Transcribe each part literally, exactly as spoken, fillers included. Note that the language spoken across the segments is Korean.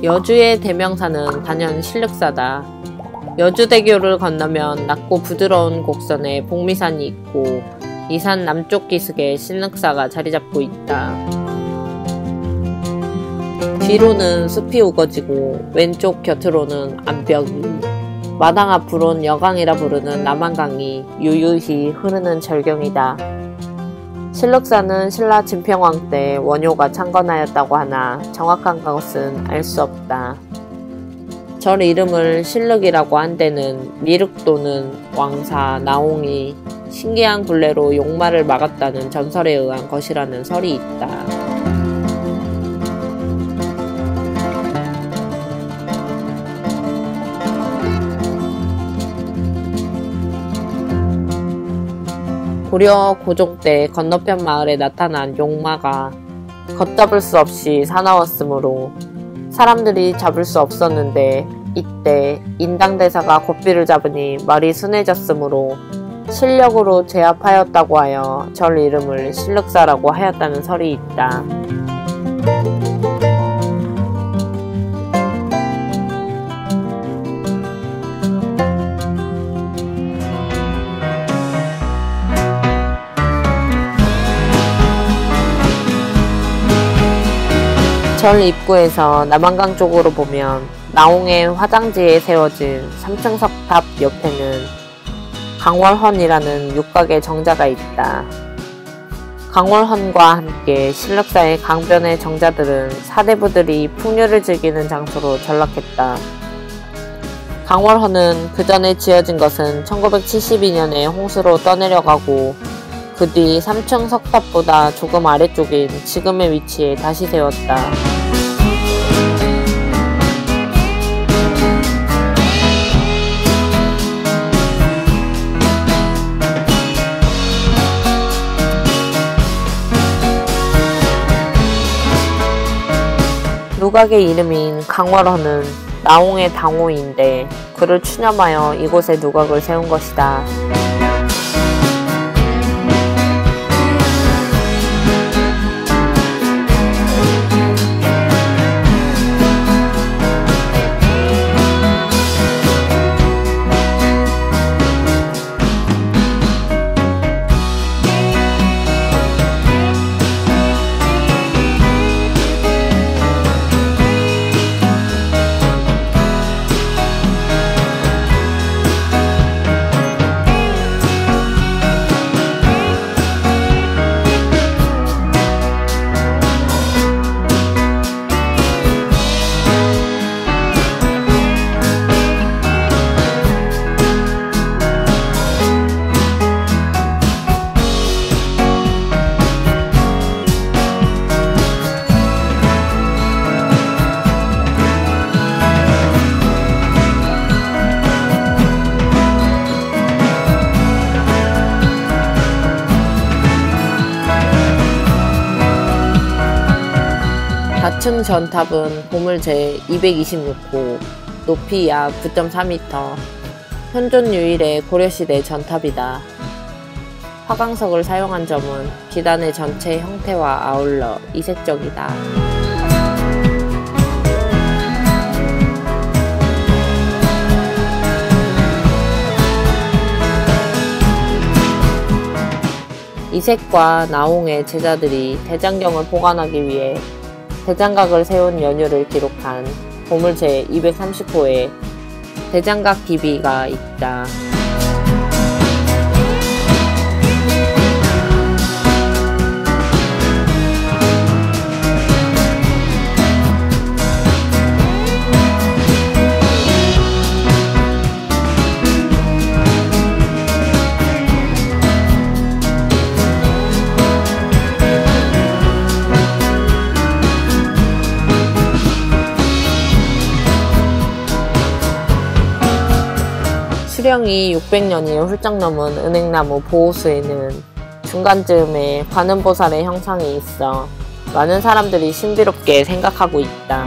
여주의 대명사는 단연 신륵사다. 여주대교를 건너면 낮고 부드러운 곡선에 복미산이 있고 이 산 남쪽 기슭에 신륵사가 자리잡고 있다. 뒤로는 숲이 우거지고 왼쪽 곁으로는 암벽이, 마당 앞으론 여강이라 부르는 남한강이 유유히 흐르는 절경이다. 신륵사는 신라 진평왕 때 원효가 창건하였다고 하나 정확한 것은 알 수 없다. 절 이름을 신륵이라고 한 데는 미륵도는 왕사 나홍이 신기한 굴레로 용마를 막았다는 전설에 의한 것이라는 설이 있다. 고려 고종 때 건너편 마을에 나타난 용마가 걷잡을 수 없이 사나웠으므로 사람들이 잡을 수 없었는데 이때 인당대사가 고삐를 잡으니 말이 순해졌으므로 실력으로 제압하였다고 하여 절 이름을 신륵사라고 하였다는 설이 있다. 절 입구에서 남한강 쪽으로 보면 나홍의 화장지에 세워진 삼층 석탑 옆에는 강월헌이라는 육각의 정자가 있다. 강월헌과 함께 신륵사의 강변의 정자들은 사대부들이 풍류를 즐기는 장소로 전락했다. 강월헌은 그 전에 지어진 것은 천구백칠십이 년에 홍수로 떠내려가고 그 뒤 삼층 석탑보다 조금 아래쪽인 지금의 위치에 다시 세웠다. 누각의 이름인 강월헌은 나홍의 당호인데 그를 추념하여 이곳에 누각을 세운 것이다. 사층 전탑은 보물 제이백이십육 호, 높이 약 구 점 사 미터, 현존 유일의 고려시대 전탑이다. 화강석을 사용한 점은 기단의 전체 형태와 아울러 이색적이다. 이색과 나홍의 제자들이 대장경을 보관하기 위해 대장각을 세운 연유를 기록한 보물 제이백삼십 호에 대장각 기비가 있다. 수령이 육백 년이 훌쩍 넘은 은행나무 보호수에는 중간쯤에 관음보살의 형상이 있어 많은 사람들이 신비롭게 생각하고 있다.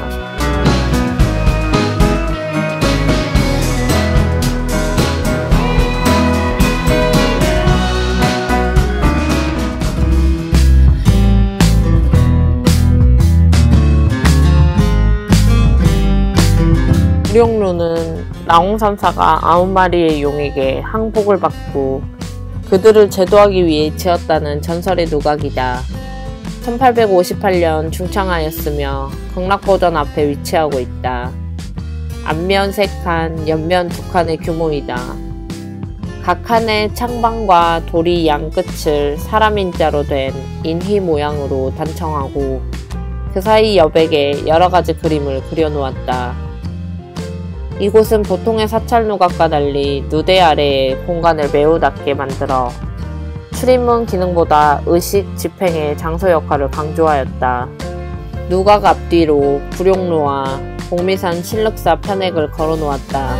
구룡루는 나홍삼사가 아홉 마리의 용에게 항복을 받고 그들을 제도하기 위해 지었다는 전설의 누각이다. 천팔백오십팔 년 중창하였으며 극락보전 앞에 위치하고 있다. 앞면 세 칸, 옆면 두 칸의 규모이다. 각 칸의 창방과 도리 양 끝을 사람 인자로 된 인희 모양으로 단청하고 그 사이 여백에 여러가지 그림을 그려놓았다. 이곳은 보통의 사찰 누각과 달리 누대 아래에 공간을 매우 낮게 만들어 출입문 기능보다 의식 집행의 장소 역할을 강조하였다. 누각 앞뒤로 구룡루와 복미산 신륵사 편액을 걸어놓았다.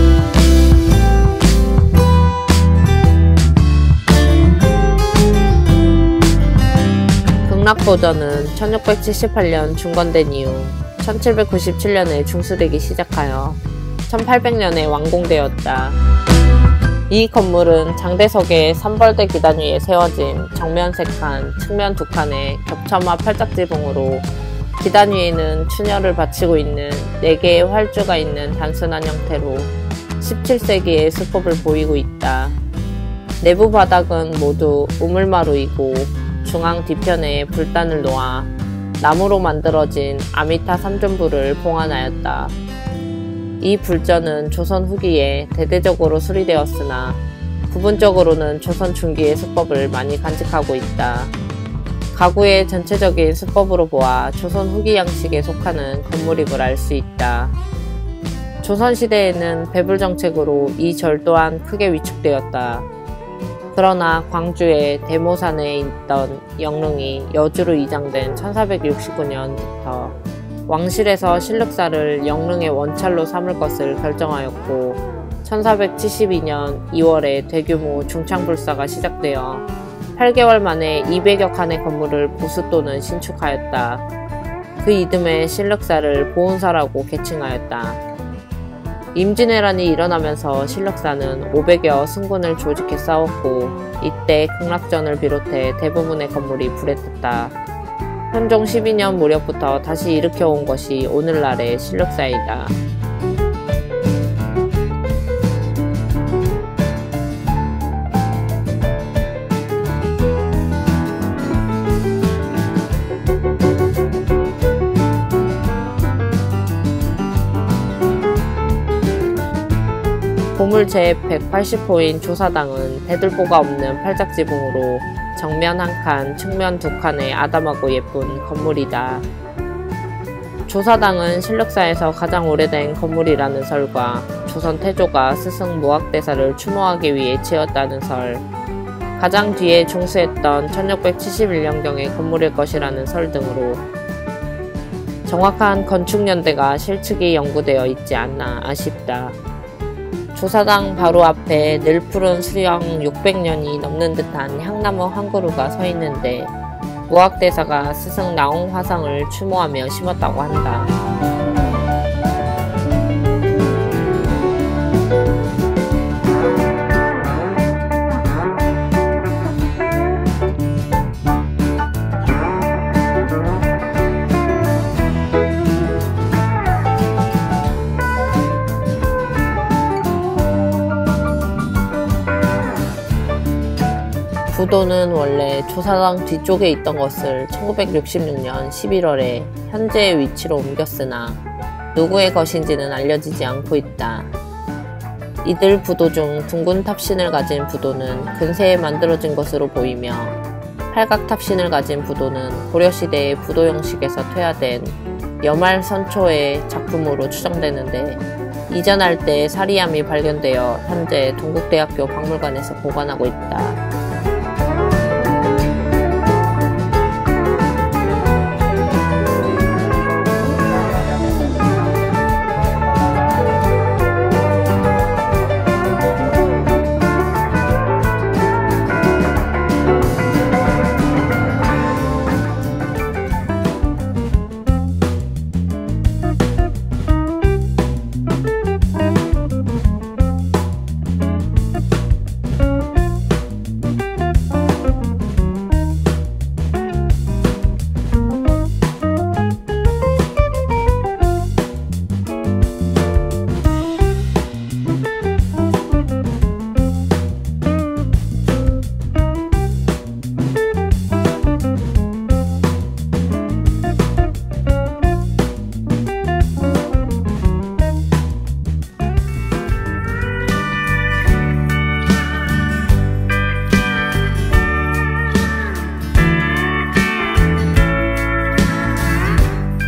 극락보전은 천육백칠십팔 년 중건된 이후 천칠백구십칠 년에 중수되기 시작하여 천팔백 년에 완공되었다. 이 건물은 장대석의 삼벌대 기단 위에 세워진 정면 세 칸, 측면 두 칸의 겹쳐마 팔짝지붕으로 기단 위에는 추녀를 바치고 있는 네 개의 활주가 있는 단순한 형태로 십칠 세기의 수법을 보이고 있다. 내부 바닥은 모두 우물마루이고 중앙 뒤편에 불단을 놓아 나무로 만들어진 아미타 삼존부를 봉안하였다. 이 불전은 조선 후기에 대대적으로 수리되었으나 부분적으로는 조선 중기의 수법을 많이 간직하고 있다. 가구의 전체적인 수법으로 보아 조선 후기 양식에 속하는 건물임을 알 수 있다. 조선시대에는 배불 정책으로 이 절 또한 크게 위축되었다. 그러나 광주의 대모산에 있던 영릉이 여주로 이장된 천사백육십구 년부터 왕실에서 신륵사를 영릉의 원찰로 삼을 것을 결정하였고 천사백칠십이 년 이월에 대규모 중창불사가 시작되어 팔 개월 만에 이백여 칸의 건물을 보수 또는 신축하였다. 그 이듬해 신륵사를 보은사라고 개칭하였다. 임진왜란이 일어나면서 신륵사는 오백여 승군을 조직해 싸웠고 이때 극락전을 비롯해 대부분의 건물이 불에 탔다. 현종 십이 년 무렵부터 다시 일으켜온 것이 오늘날의 신륵사이다. 보물 제백팔십 호인 조사당은 대들보가 없는 팔짝지붕으로 정면 한 칸, 측면 두 칸의 아담하고 예쁜 건물이다. 조사당은 신륵사에서 가장 오래된 건물이라는 설과 조선 태조가 스승 무학대사를 추모하기 위해 지었다는 설, 가장 뒤에 중수했던 천육백칠십일 년경의 건물일 것이라는 설 등으로 정확한 건축연대가 실측이 연구되어 있지 않나 아쉽다. 조사당 바로 앞에 늘 푸른 수령 육백 년이 넘는 듯한 향나무 한 그루가 서 있는데 무학대사가 스승 나홍 화상을 추모하며 심었다고 한다. 부도는 원래 조사당 뒤쪽에 있던 것을 천구백육십육 년 십일월에 현재의 위치로 옮겼으나 누구의 것인지는 알려지지 않고 있다. 이들 부도 중 둥근 탑신을 가진 부도는 근세에 만들어진 것으로 보이며 팔각 탑신을 가진 부도는 고려시대의 부도 형식에서 퇴화된 여말선초의 작품으로 추정되는데 이전할 때 사리암이 발견되어 현재 동국대학교 박물관에서 보관하고 있다.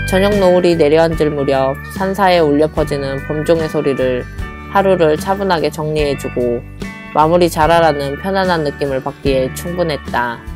저녁 노을이 내려앉을 무렵 산사에 울려 퍼지는 범종의 소리를 하루를 차분하게 정리해주고 마무리 잘하라는 편안한 느낌을 받기에 충분했다.